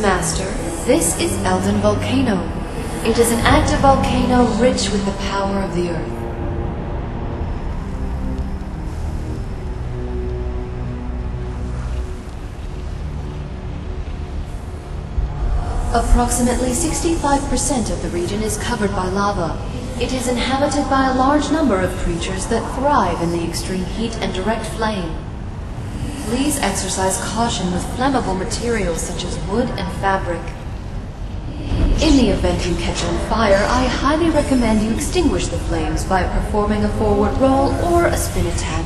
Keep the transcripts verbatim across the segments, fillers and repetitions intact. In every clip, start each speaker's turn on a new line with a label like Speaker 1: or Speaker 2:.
Speaker 1: Master, this is Eldin Volcano. It is an active volcano rich with the power of the earth. Approximately sixty-five percent of the region is covered by lava. It is inhabited by a large number of creatures that thrive in the extreme heat and direct flame. Please exercise caution with flammable materials such as wood and fabric. In the event you catch on fire, I highly recommend you extinguish the flames by performing a forward roll or a spin attack.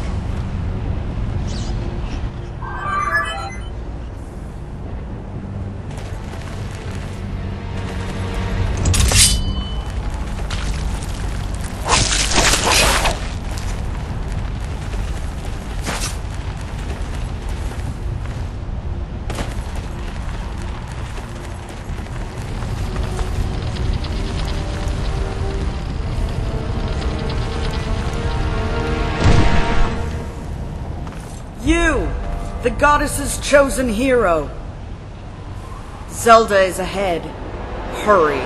Speaker 2: You, the goddess's chosen hero. Zelda is ahead. Hurry.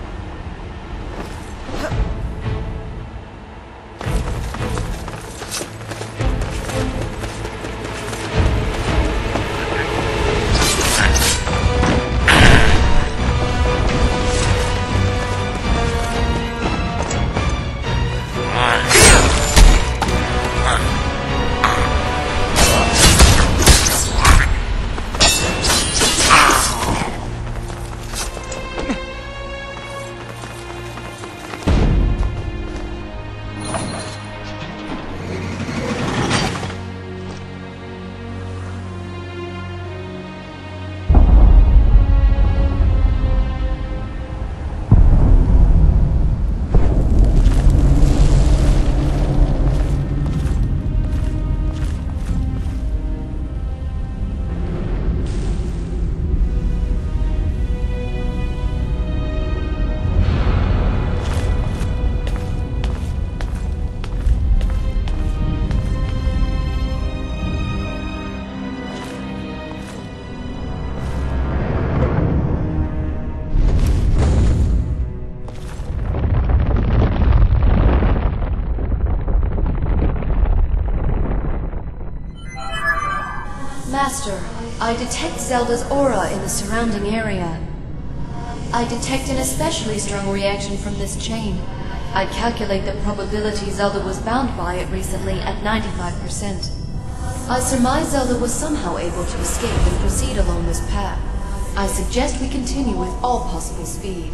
Speaker 1: Master, I detect Zelda's aura in the surrounding area. I detect an especially strong reaction from this chain. I calculate the probability Zelda was bound by it recently at ninety-five percent. I surmise Zelda was somehow able to escape and proceed along this path. I suggest we continue with all possible speed.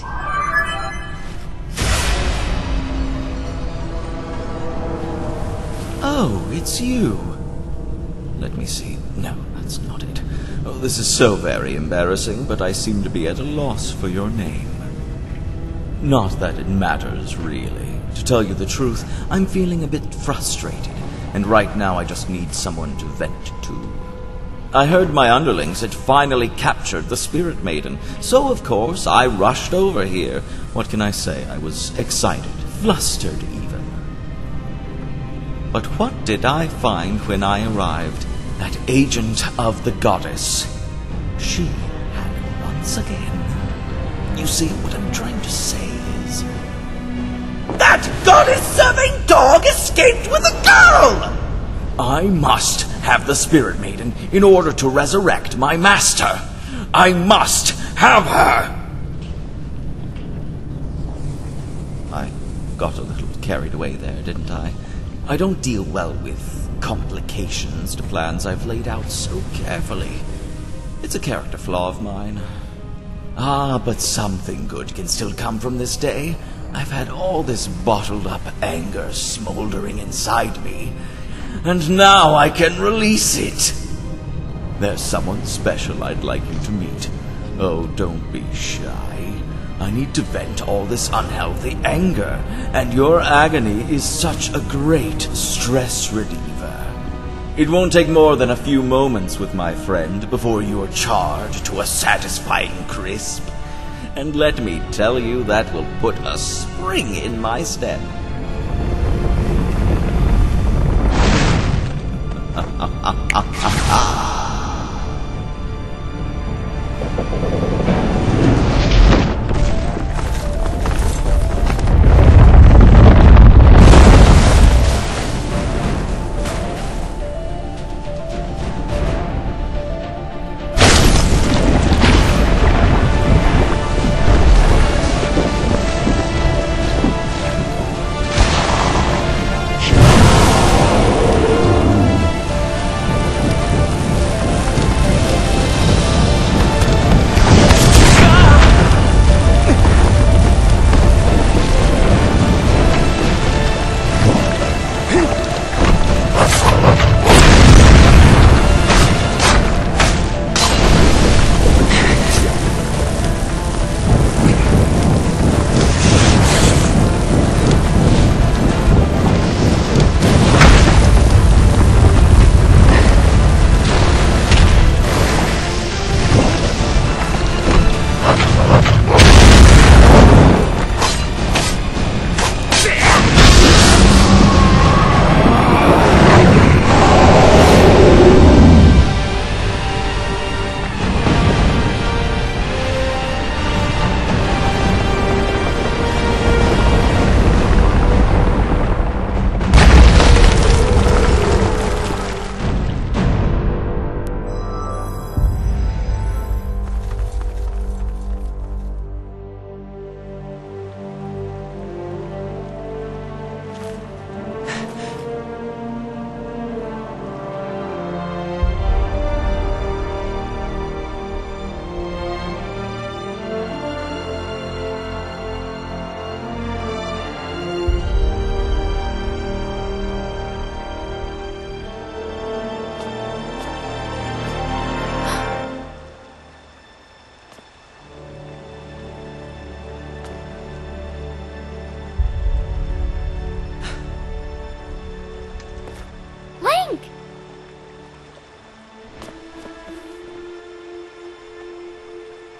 Speaker 3: Oh, it's you. Let me see. No, that's not it. Oh, this is so very embarrassing, but I seem to be at a loss for your name. Not that it matters, really. To tell you the truth, I'm feeling a bit frustrated, and right now I just need someone to vent to. I heard my underlings had finally captured the Spirit Maiden, so of course I rushed over here. What can I say? I was excited, flustered even. But what did I find when I arrived? That agent of the goddess. She had once again. You see, what I'm trying to say is... that goddess-serving dog escaped with a girl! I must have the Spirit Maiden in order to resurrect my master. I must have her! I got a little carried away there, didn't I? I don't deal well with complications to plans I've laid out so carefully. It's a character flaw of mine. Ah, but something good can still come from this day. I've had all this bottled up anger smoldering inside me, and now I can release it. There's someone special I'd like you to meet. Oh, don't be shy. I need to vent all this unhealthy anger, and your agony is such a great stress reliever. It won't take more than a few moments with my friend before you're charred to a satisfying crisp. And let me tell you, that will put a spring in my step. Ha ha ha ha ha!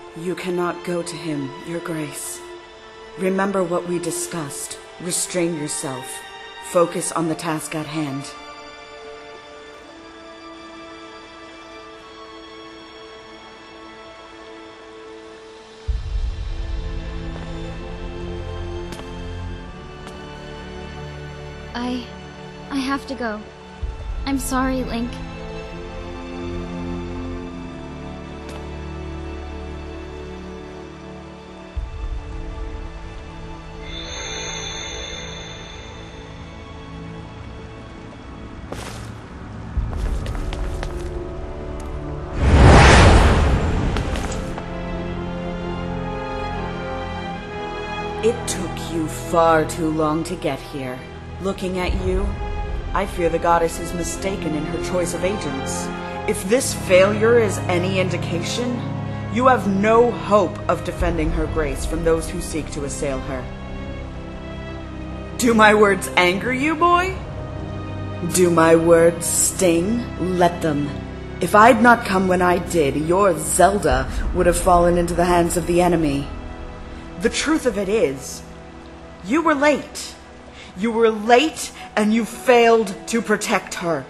Speaker 2: You cannot go to him, Your Grace. Remember what we discussed. Restrain yourself. Focus on the task at hand.
Speaker 4: I... I have to go. I'm sorry, Link.
Speaker 2: It took you far too long to get here. Looking at you, I fear the goddess is mistaken in her choice of agents. If this failure is any indication, you have no hope of defending her grace from those who seek to assail her. Do my words anger you, boy? Do my words sting? Let them. If I'd not come when I did, your Zelda would have fallen into the hands of the enemy. The truth of it is, you were late. You were late, and you failed to protect her.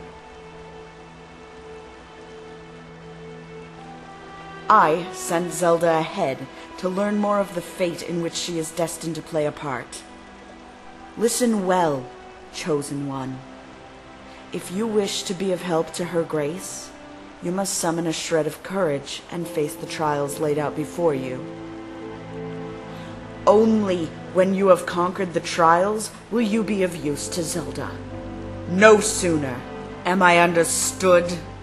Speaker 2: I sent Zelda ahead to learn more of the fate in which she is destined to play a part. Listen well, Chosen One. If you wish to be of help to her grace, you must summon a shred of courage and face the trials laid out before you. Only when you have conquered the trials will you be of use to Zelda. No sooner. Am I understood?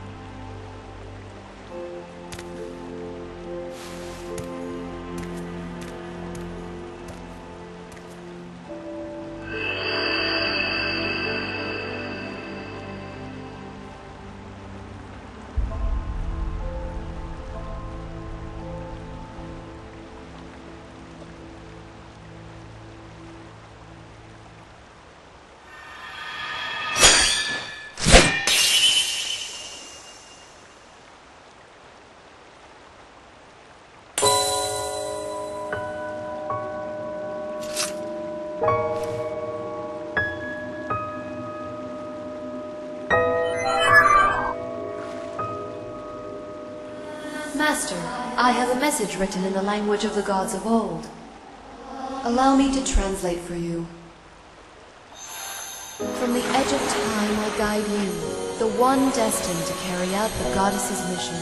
Speaker 1: Master, I have a message written in the language of the gods of old. Allow me to translate for you. From the edge of time I guide you, the one destined to carry out the goddess's mission.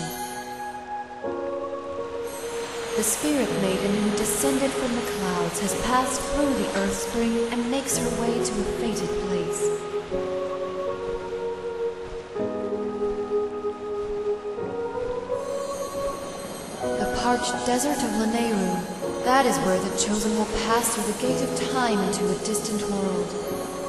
Speaker 1: The spirit maiden who descended from the clouds has passed through the earth spring and makes her way to a fated place. The parched desert of Lanayru, that is where the Chosen will pass through the gate of time into a distant world.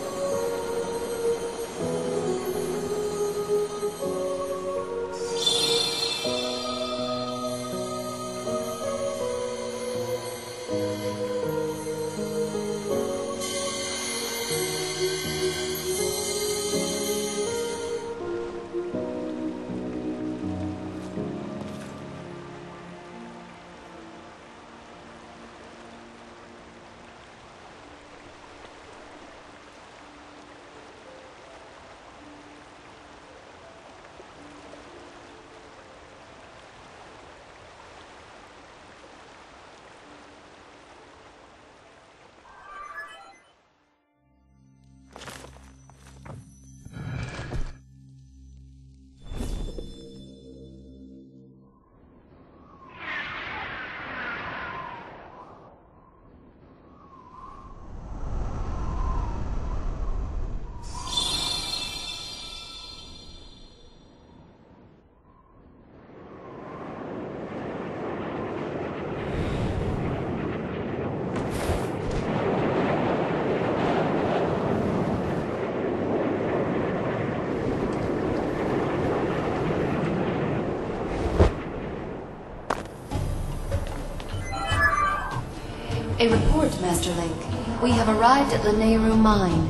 Speaker 1: A report, Master Link. We have arrived at Lanayru Mine.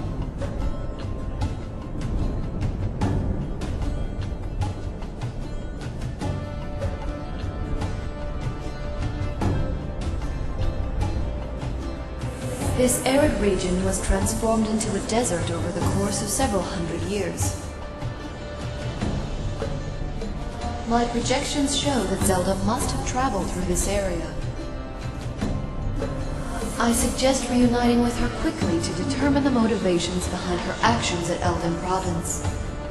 Speaker 1: This arid region was transformed into a desert over the course of several hundred years. My projections show that Zelda must have traveled through this area. I suggest reuniting with her quickly to determine the motivations behind her actions at Eldin Province.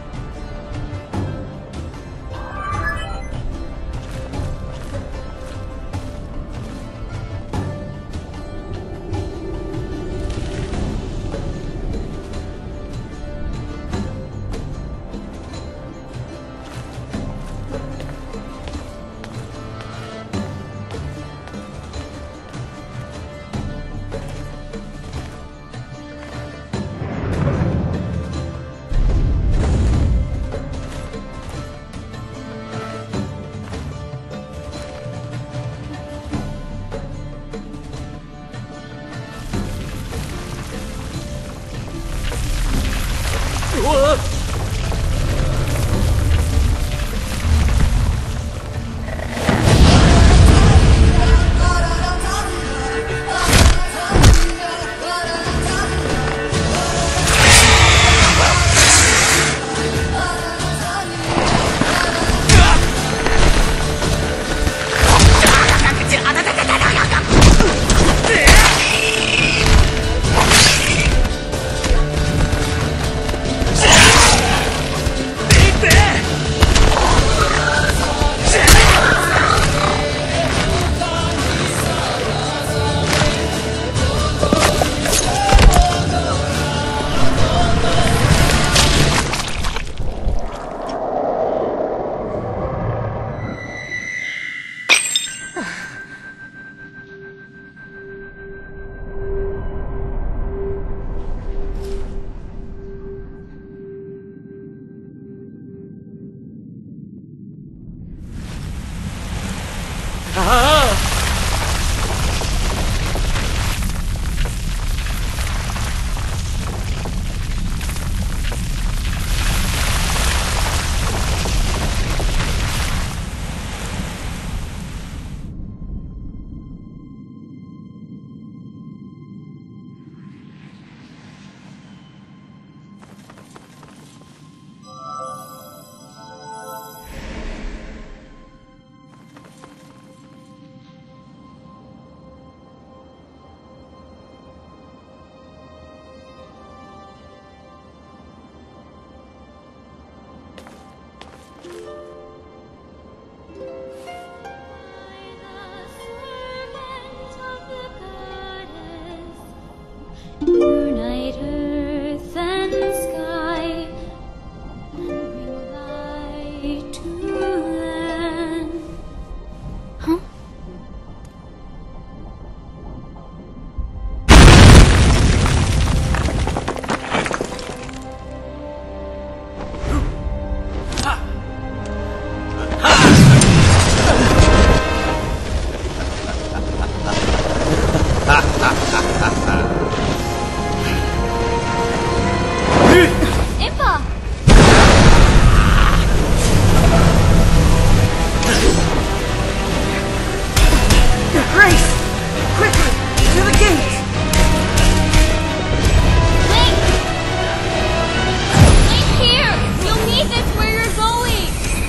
Speaker 4: Unite earth and sky, and bring light to land. Huh? Impa!
Speaker 2: Grace! Quickly! To the gate!
Speaker 4: Link! Link here! You'll need this where you're going!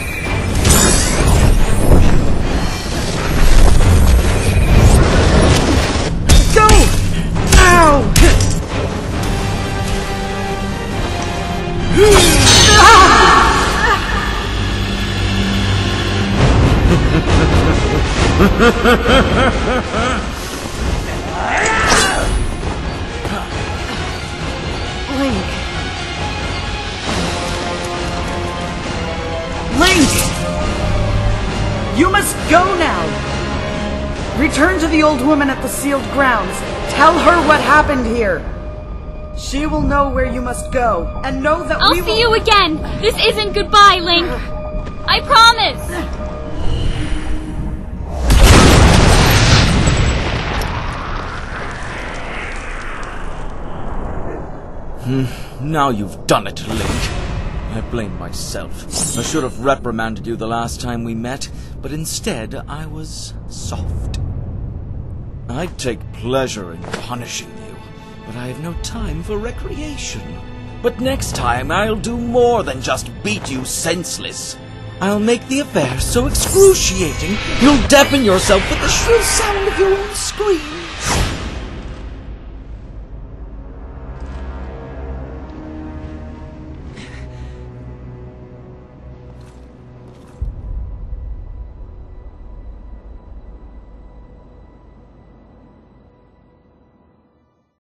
Speaker 2: Go! Ow! Link! Link! You must go now! Return to the old woman at the sealed grounds. Tell her what happened here. She will know where you must go, and know that
Speaker 4: I'll
Speaker 2: we
Speaker 4: see
Speaker 2: will-
Speaker 4: you again! This isn't goodbye, Link! I promise!
Speaker 3: Now you've done it, Link. I blame myself. I should have reprimanded you the last time we met, but instead I was soft. I take pleasure in punishing you. but I have no time for recreation. But next time I'll do more than just beat you senseless. I'll make the affair so excruciating you'll deafen yourself with the shrill sound of your own screams.